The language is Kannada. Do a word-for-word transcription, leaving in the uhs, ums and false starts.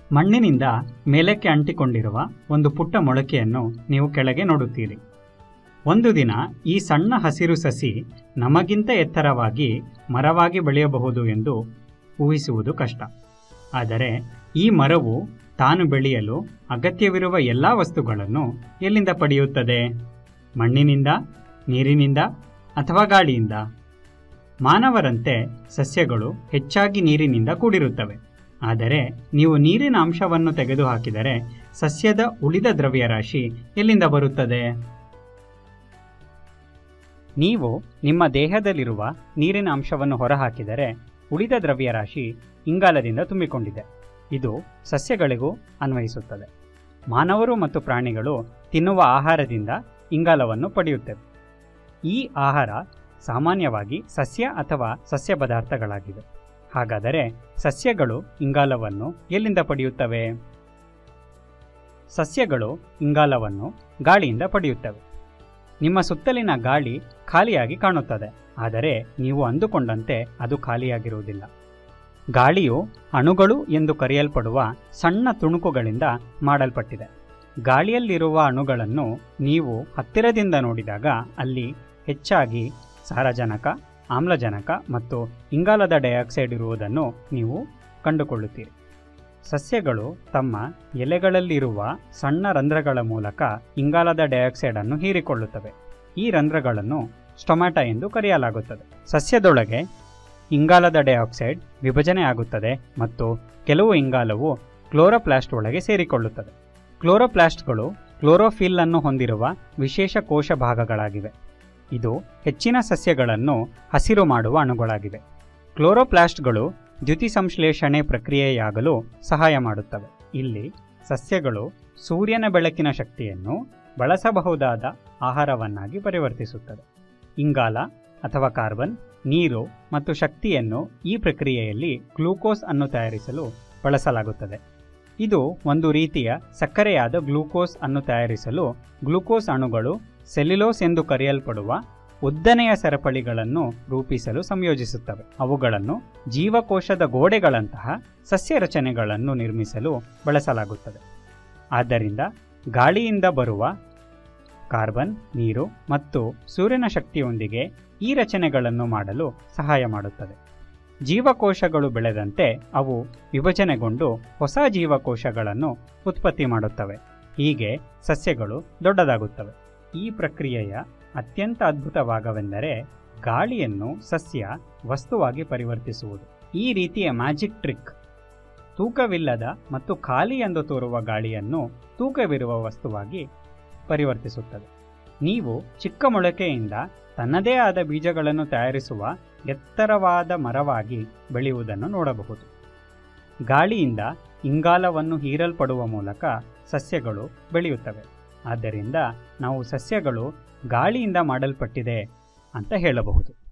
ಮಣ್ಣಿನಿಂದ ಮೇಲಕ್ಕೆ ಅಂಟಿಕೊಂಡಿರುವ ಒಂದು ಪುಟ್ಟ ಮೊಳಕೆಯನ್ನು ನೀವು ಕೆಳಗೆ ನೋಡುತ್ತೀರಿ. ಒಂದು ದಿನ ಈ ಸಣ್ಣ ಹಸಿರು ಸಸಿ ನಮಗಿಂತ ಎತ್ತರವಾಗಿ ಮರವಾಗಿ ಬೆಳೆಯಬಹುದು ಎಂದು ಊಹಿಸುವುದು ಕಷ್ಟ. ಆದರೆ ಈ ಮರವು ತಾನು ಬೆಳೆಯಲು ಅಗತ್ಯವಿರುವ ಎಲ್ಲ ವಸ್ತುಗಳನ್ನು ಎಲ್ಲಿಂದ ಪಡೆಯುತ್ತದೆ? ಮಣ್ಣಿನಿಂದ, ನೀರಿನಿಂದ ಅಥವಾ ಗಾಳಿಯಿಂದ? ಮಾನವರಂತೆ ಸಸ್ಯಗಳು ಹೆಚ್ಚಾಗಿ ನೀರಿನಿಂದ ಕೂಡಿರುತ್ತವೆ. ಆದರೆ ನೀವು ನೀರಿನ ಅಂಶವನ್ನು ತೆಗೆದುಹಾಕಿದರೆ ಸಸ್ಯದ ಉಳಿದ ದ್ರವ್ಯರಾಶಿ ಎಲ್ಲಿಂದ ಬರುತ್ತದೆ? ನೀವು ನಿಮ್ಮ ದೇಹದಲ್ಲಿರುವ ನೀರಿನ ಅಂಶವನ್ನು ಹೊರಹಾಕಿದರೆ ಉಳಿದ ದ್ರವ್ಯರಾಶಿ ಇಂಗಾಲದಿಂದ ತುಂಬಿಕೊಂಡಿದೆ. ಇದು ಸಸ್ಯಗಳಿಗೂ ಅನ್ವಯಿಸುತ್ತದೆ. ಮಾನವರು ಮತ್ತು ಪ್ರಾಣಿಗಳು ತಿನ್ನುವ ಆಹಾರದಿಂದ ಇಂಗಾಲವನ್ನು ಪಡೆಯುತ್ತವೆ. ಈ ಆಹಾರ ಸಾಮಾನ್ಯವಾಗಿ ಸಸ್ಯ ಅಥವಾ ಸಸ್ಯ ಪದಾರ್ಥಗಳಾಗಿವೆ. ಹಾಗಾದರೆ ಸಸ್ಯಗಳು ಇಂಗಾಲವನ್ನು ಎಲ್ಲಿಂದ ಪಡೆಯುತ್ತವೆ? ಸಸ್ಯಗಳು ಇಂಗಾಲವನ್ನು ಗಾಳಿಯಿಂದ ಪಡೆಯುತ್ತವೆ. ನಿಮ್ಮ ಸುತ್ತಲಿನ ಗಾಳಿ ಖಾಲಿಯಾಗಿ ಕಾಣುತ್ತದೆ, ಆದರೆ ನೀವು ಅಂದುಕೊಂಡಂತೆ ಅದು ಖಾಲಿಯಾಗಿರುವುದಿಲ್ಲ. ಗಾಳಿಯು ಅಣುಗಳು ಎಂದು ಕರೆಯಲ್ಪಡುವ ಸಣ್ಣ ತುಣುಕುಗಳಿಂದ ಮಾಡಲ್ಪಟ್ಟಿದೆ. ಗಾಳಿಯಲ್ಲಿರುವ ಅಣುಗಳನ್ನು ನೀವು ಹತ್ತಿರದಿಂದ ನೋಡಿದಾಗ ಅಲ್ಲಿ ಹೆಚ್ಚಾಗಿ ಸಾರಜನಕ, ಆಮ್ಲಜನಕ ಮತ್ತು ಇಂಗಾಲದ ಡೈಆಕ್ಸೈಡ್ ಇರುವುದನ್ನು ನೀವು ಕಂಡುಕೊಳ್ಳುತ್ತೀರಿ. ಸಸ್ಯಗಳು ತಮ್ಮ ಎಲೆಗಳಲ್ಲಿರುವ ಸಣ್ಣ ರಂಧ್ರಗಳ ಮೂಲಕ ಇಂಗಾಲದ ಡೈಆಕ್ಸೈಡ್ ಅನ್ನು ಹೀರಿಕೊಳ್ಳುತ್ತವೆ. ಈ ರಂಧ್ರಗಳನ್ನು ಸ್ಟೊಮ್ಯಾಟ ಎಂದು ಕರೆಯಲಾಗುತ್ತದೆ. ಸಸ್ಯದೊಳಗೆ ಇಂಗಾಲದ ಡೈಆಕ್ಸೈಡ್ ವಿಭಜನೆ ಆಗುತ್ತದೆ ಮತ್ತು ಕೆಲವು ಇಂಗಾಲವು ಕ್ಲೋರೋಪ್ಲಾಸ್ಟ್ ಒಳಗೆ ಸೇರಿಕೊಳ್ಳುತ್ತದೆ. ಕ್ಲೋರೋಪ್ಲಾಸ್ಟ್ಗಳು ಕ್ಲೋರೋಫಿಲ್ ಅನ್ನು ಹೊಂದಿರುವ ವಿಶೇಷ ಕೋಶ ಭಾಗಗಳಾಗಿವೆ. ಇದು ಹೆಚ್ಚಿನ ಸಸ್ಯಗಳನ್ನು ಹಸಿರು ಮಾಡುವ ಅಣುಗಳಾಗಿವೆ. ಕ್ಲೋರೋಪ್ಲಾಸ್ಟ್ಗಳು ದ್ಯುತಿಸಂಶ್ಲೇಷಣೆ ಪ್ರಕ್ರಿಯೆಯಾಗಲು ಸಹಾಯ ಮಾಡುತ್ತವೆ. ಇಲ್ಲಿ ಸಸ್ಯಗಳು ಸೂರ್ಯನ ಬೆಳಕಿನ ಶಕ್ತಿಯನ್ನು ಬಳಸಬಹುದಾದ ಆಹಾರವನ್ನಾಗಿ ಪರಿವರ್ತಿಸುತ್ತದೆ. ಇಂಗಾಲ ಅಥವಾ ಕಾರ್ಬನ್, ನೀರು ಮತ್ತು ಶಕ್ತಿಯನ್ನು ಈ ಪ್ರಕ್ರಿಯೆಯಲ್ಲಿ ಗ್ಲೂಕೋಸ್ ಅನ್ನು ತಯಾರಿಸಲು ಬಳಸಲಾಗುತ್ತದೆ. ಇದು ಒಂದು ರೀತಿಯ ಸಕ್ಕರೆಯಾದ ಗ್ಲೂಕೋಸ್ ಅನ್ನು ತಯಾರಿಸಲು ಗ್ಲೂಕೋಸ್ ಅಣುಗಳು ಸೆಲ್ಯುಲೋಸ್ ಎಂದು ಕರೆಯಲ್ಪಡುವ ಉದ್ದನೆಯ ಸರಪಳಿಗಳನ್ನು ರೂಪಿಸಲು ಸಂಯೋಜಿಸುತ್ತವೆ. ಅವುಗಳನ್ನು ಜೀವಕೋಶದ ಗೋಡೆಗಳಂತಹ ಸಸ್ಯ ರಚನೆಗಳನ್ನು ನಿರ್ಮಿಸಲು ಬಳಸಲಾಗುತ್ತದೆ. ಆದ್ದರಿಂದ ಗಾಳಿಯಿಂದ ಬರುವ ಕಾರ್ಬನ್, ನೀರು ಮತ್ತು ಸೂರ್ಯನ ಶಕ್ತಿಯೊಂದಿಗೆ ಈ ರಚನೆಗಳನ್ನು ಮಾಡಲು ಸಹಾಯ ಮಾಡುತ್ತದೆ. ಜೀವಕೋಶಗಳು ಬೆಳೆದಂತೆ ಅವು ವಿಭಜನೆಗೊಂಡು ಹೊಸ ಜೀವಕೋಶಗಳನ್ನು ಉತ್ಪತ್ತಿ ಮಾಡುತ್ತವೆ. ಹೀಗೆ ಸಸ್ಯಗಳು ದೊಡ್ಡದಾಗುತ್ತವೆ. ಈ ಪ್ರಕ್ರಿಯೆಯ ಅತ್ಯಂತ ಅದ್ಭುತ ಭಾಗವೆಂದರೆ ಗಾಳಿಯನ್ನು ಸಸ್ಯ ವಸ್ತುವಾಗಿ ಪರಿವರ್ತಿಸುವುದು. ಈ ರೀತಿಯ ಮ್ಯಾಜಿಕ್ ಟ್ರಿಕ್ ತೂಕವಿಲ್ಲದ ಮತ್ತು ಖಾಲಿ ಎಂದು ತೋರುವ ಗಾಳಿಯನ್ನು ತೂಕವಿರುವ ವಸ್ತುವಾಗಿ ಪರಿವರ್ತಿಸುತ್ತದೆ. ನೀವು ಚಿಕ್ಕ ಮೊಳಕೆಯಿಂದ ತನ್ನದೇ ಆದ ಬೀಜಗಳನ್ನು ತಯಾರಿಸುವ ಎತ್ತರವಾದ ಮರವಾಗಿ ಬೆಳೆಯುವುದನ್ನು ನೋಡಬಹುದು. ಗಾಳಿಯಿಂದ ಇಂಗಾಲವನ್ನು ಹೀರಲ್ಪಡುವ ಮೂಲಕ ಸಸ್ಯಗಳು ಬೆಳೆಯುತ್ತವೆ. ಆದ್ದರಿಂದ ನಾವು ಸಸ್ಯಗಳು ಗಾಳಿಯಿಂದ ಮಾಡಲ್ಪಟ್ಟಿದೆ ಅಂತ ಹೇಳಬಹುದು.